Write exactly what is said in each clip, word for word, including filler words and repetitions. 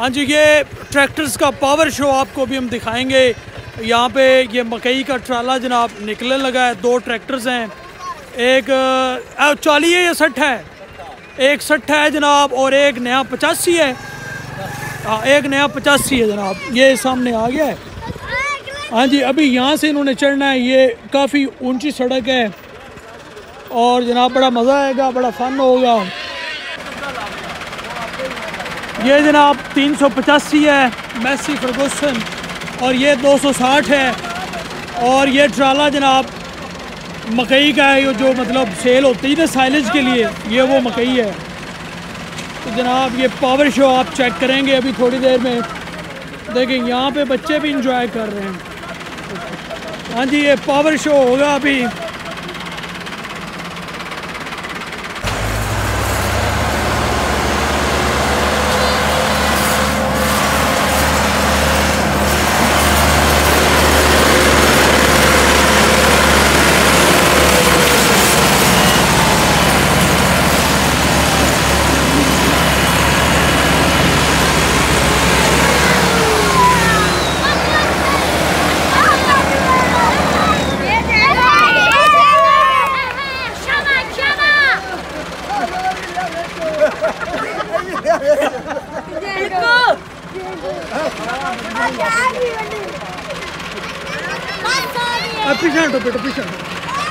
हाँ जी, ये ट्रैक्टर्स का पावर शो आपको भी हम दिखाएंगे। यहाँ पे ये मकई का ट्राला जनाब निकलने लगा है। दो ट्रैक्टर्स हैं, एक चालीस है या सठ है, एक सठ है जनाब और एक नया पचासी है। हाँ, एक नया पचासी है जनाब, ये सामने आ गया है। हाँ जी, अभी यहाँ से इन्होंने चढ़ना है। ये काफ़ी ऊंची सड़क है और जनाब बड़ा मज़ा आएगा, बड़ा फन होगा। ये जनाब तीन सौ पचासी है मैसी फर्गूसन और ये दो सौ साठ है। और ये ट्राला जनाब मकई का है, जो मतलब सेल होती है ना साइलेज के लिए, ये वो मकई है। तो जनाब ये पावर शो आप चेक करेंगे अभी थोड़ी देर में। देखें यहाँ पे बच्चे भी इंजॉय कर रहे हैं। हाँ जी, ये पावर शो होगा अभी। पीछे हटो बेटा, पीछे हटो।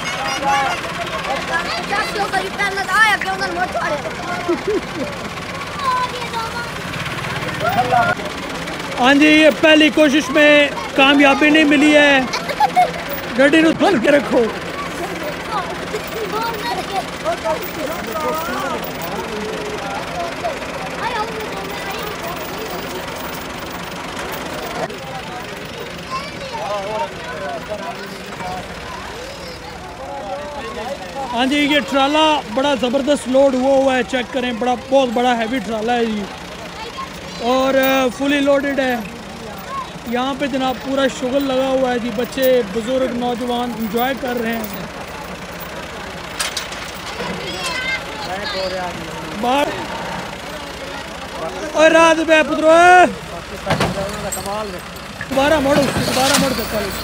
हाँ जी, ये पहली कोशिश में कामयाबी नहीं मिली है। गड्डी को खोल के रखो। हाँ जी, ये ट्राला बड़ा ज़बरदस्त लोड हुआ हुआ है, चेक करें। बड़ा बहुत बड़ा हैवी ट्राला है जी और फुली लोडेड है। यहाँ पे जनाब पूरा शुगल लगा हुआ है जी। बच्चे, बुजुर्ग, नौजवान इंजॉय कर रहे हैं। बाहर और रात में पुत्रो दोबारा मोड़, दोबारा मोड़ सकता है।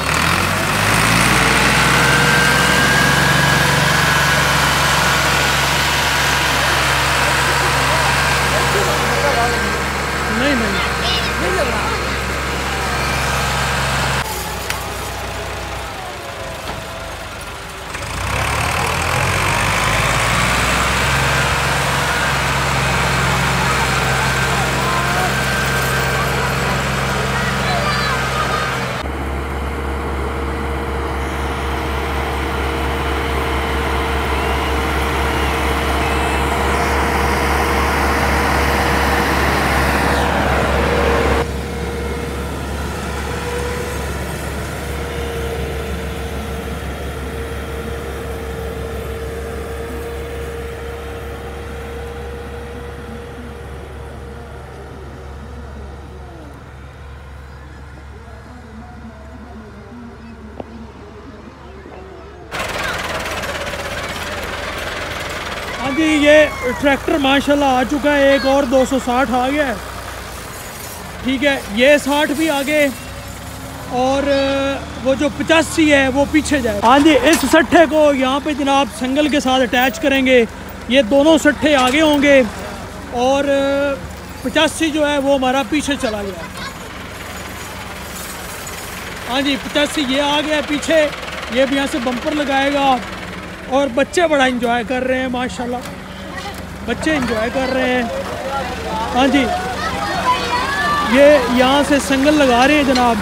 नहीं नहीं जी, ये ट्रैक्टर माशाल्लाह आ चुका है। एक और दो सौ साठ आ गया है। ठीक है, ये साठ भी आगे और वो जो पचासी है वो पीछे जाए। हाँ जी, इस सट्ठे को यहाँ पे जनाब संगल के साथ अटैच करेंगे। ये दोनों सट्ठे आगे होंगे और पचासी जो है वो हमारा पीछे चला गया। हाँ जी, पचासी ये आ गया पीछे। ये भी यहाँ से बम्पर लगाएगा और बच्चे बड़ा इंजॉय कर रहे हैं माशाल्लाह। बच्चे इंजॉय कर रहे हैं। हाँ जी, ये यहाँ से संगल लगा रहे हैं जनाब।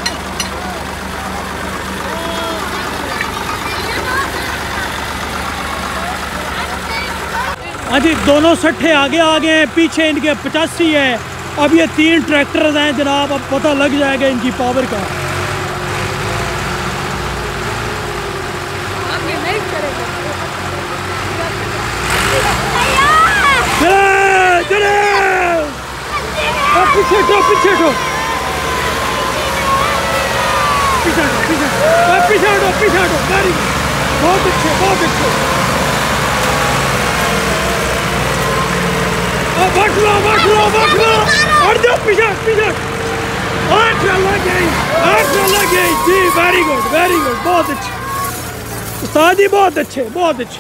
हाँ जी, दोनों सट्ठे आगे आ गए हैं, पीछे इनके पचासी है। अब ये तीन ट्रैक्टर्स हैं जनाब, अब पता लग जाएगा इनकी पावर का। पीछे हटो, पीछे हटो, पीछे हटो, पीछे पीछे हटो, पीछे हटो। गाड़ी बहुत अच्छे, बहुत अच्छे। बैठ लो, बैठ लो, बैठ लो। हट जाओ, पीछे पीछे और ट्राला गई और ट्राला गई जी। वेरी गुड वेरी गुड, बहुत अच्छे उस्ताद जी, बहुत अच्छे बहुत अच्छे।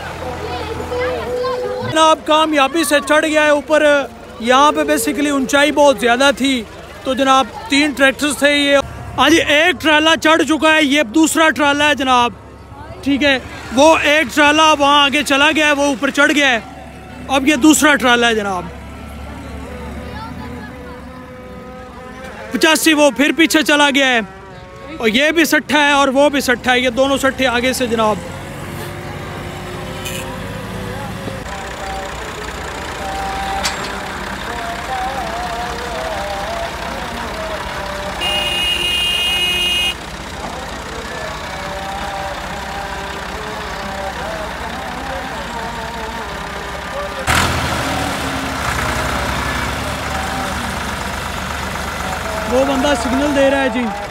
जनाब कामयाबी से चढ़ गया है ऊपर। यहाँ पे बेसिकली ऊंचाई बहुत ज़्यादा थी, तो जनाब तीन ट्रैक्टर्स थे ये। हाँ जी, एक ट्राला चढ़ चुका है, ये दूसरा ट्राला है जनाब, ठीक है। वो एक ट्राला वहाँ आगे चला गया है, वो ऊपर चढ़ गया है। अब ये दूसरा ट्राला है जनाब। पचासी वो फिर पीछे चला गया है, और ये भी सट्ठा है और वो भी सट्ठा है, ये दोनों सट्ठे आगे से जनाब। वो बंदा सिग्नल दे रहा है जी।